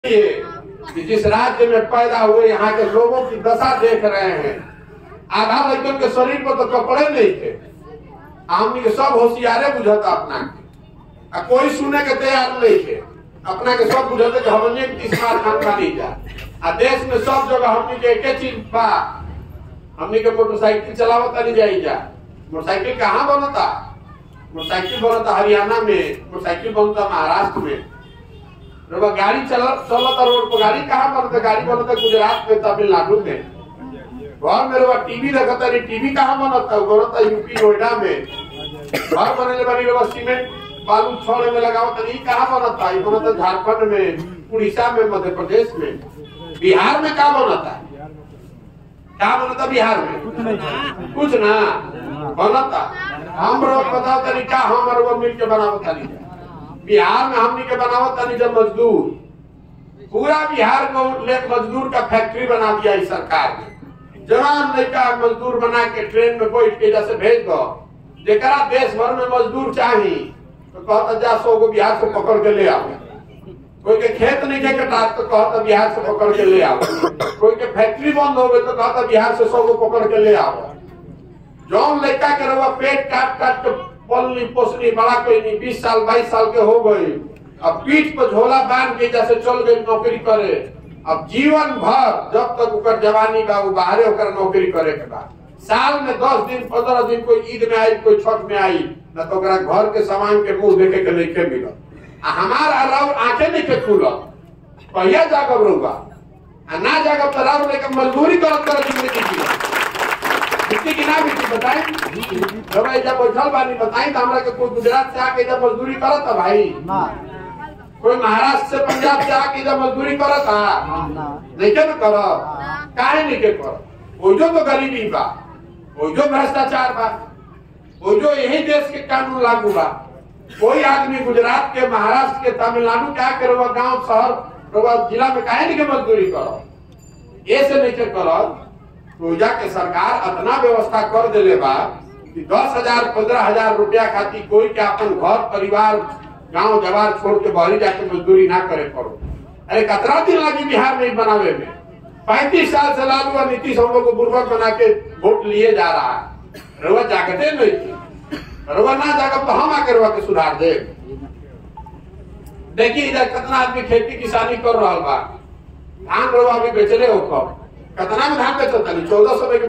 कि जिस राज्य में पैदा हुए यहाँ के लोगों की दशा देख रहे हैं। आधा लड़कियों के शरीर पर तो कपड़े नहीं थे, हमने के सब होशियारे बुझाता अपना के, कोई सुने के तैयार नहीं थे, अपना के सब बुझाते कि हमने स्मार्ट खान का नहीं जा। देश में सब जगह हमने के एक चीज बा, हमने के मोटरसाइकिल चलावता नहीं जाई जा। मोटरसाइकिल कहाँ बनता? मोटरसाइकिल बनता हरियाणा में, मोटरसाइकिल बनता महाराष्ट्र में। गाड़ी चलता रोड पर, गाड़ी कहाँ बनता? गाड़ी बनता गुजरात में, तमिलनाडु में। घर में टीवी रखता नहीं, टीवी कहाँ बनता? बनता यूपी नोएडा में। घर बने बनी सीमेंट बालू छोड़े में लगावता नहीं, कहाँ बनता? ये बनता झारखंड में, उड़ीसा में, मध्य प्रदेश में। बिहार में क्या बनता? क्या बनता बिहार में? कुछ ना बनता। हम लोग बताओ तरीका, हम और मिल के बनावता नहीं। बिहार में हमनी के बनावता नहीं जब मजदूर, पूरा बिहार को मजदूर का फैक्ट्री बना दिया इस सरकार ने। जवान लड़का मजदूर बना के ट्रेन में बैठ के जैसे भेज दो, जेकरा देश भर में मजदूर चाहिए तो कहता जा 100 को बिहार से पकड़ के ले आओ। कोई के खेत नहीं के कटा तो कहता बिहार से पकड़ के ले आओ। कोई के फैक्ट्री बंद हो गई तो कहता बिहार से 100 को पकड़ के ले आओ। जौन लड़का के रवा पेट काट काट के पलनी पोसनी बड़ा कोई नहीं, 20 साल 22 साल के हो गई, अब पीठ पर झोला बांध के जैसे चल गई नौकरी करे। अब जीवन भर जब तक उकर जवानी बा बाहरे होकर नौकरी करे के बाद, साल में 10 दिन 15 दिन कोई ईद में आई, कोई छठ में आई, न तो घर के सामान के मुंह देखे के नहीं मिलत। हमारा राव आंखें नहीं के खुलत, पहिया जागब रहुआ ना जागब तो राव लेकर मजदूरी करत कर जिंदगी की ना भी बताए। जब बैठल बानी बताई तो हमरा के कोई गुजरात से आके जब मजदूरी करत है भाई, कोई महाराष्ट्र से पंजाब से आके जब मजदूरी करत है नहीं के कर, काहे नहीं के कर? वो जो तो गरीबी बा, वो जो भ्रष्टाचार बा, वो जो यही देश के कानून लागू बा। कोई आदमी गुजरात के, महाराष्ट्र के, तमिलनाडु के आके रवा गाँव शहर जिला में काहे नहीं के मजदूरी करो? ऐसे नहीं के करो तो जाके सरकार इतना व्यवस्था कर दिले बा कि 10,000 15,000 रुपया खातिर कोई के अपन घर परिवार गांव जवार छोड़ के बाहरी जाके मजदूरी ना करे पड़ो। अरे कितना दिन लगी बिहार में बनावे में? 35 साल से लालू और नीतीश हम लोग को बुर्बक बना के वोट लिए जा रहा है। रवा जागते नहीं थी, रवा ना जागब तो हम आके रवा के सुधार दे। देखिए इधर कितना आदमी खेती किसानी कर रहा बा, धान रवा भी बेचले हो, कितना में धान बेचता नहीं? 1400 में